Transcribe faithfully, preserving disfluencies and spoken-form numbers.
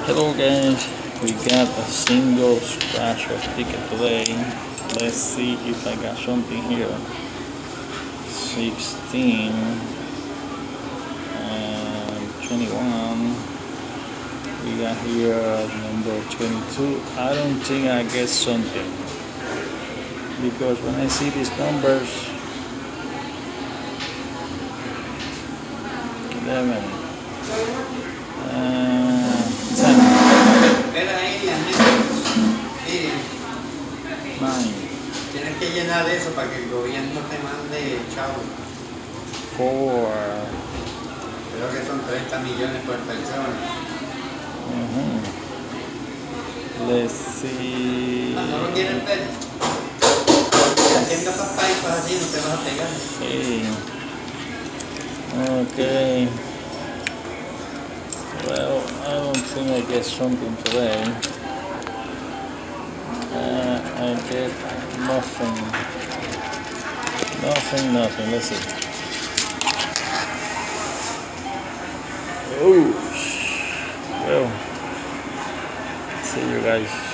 Hello guys, we got a single scratch of ticket today. Let's see if I got something here. sixteen and twenty-one. We got here number twenty-two. I don't think I get something because when I see these numbers, eleven, uh, ten, nine, Tienes que llenar eso para que el gobierno te mande chavo. four. Creo que son treinta millones por persona. Uh-huh. Let's see. Ah, no lo quieren ver. Haciendo esas paipas así no te vas a pegar. Sí. Okay. Well, I don't think I get something today. Uh, I get nothing. Nothing, nothing. Let's see. Oh. Well, see you guys.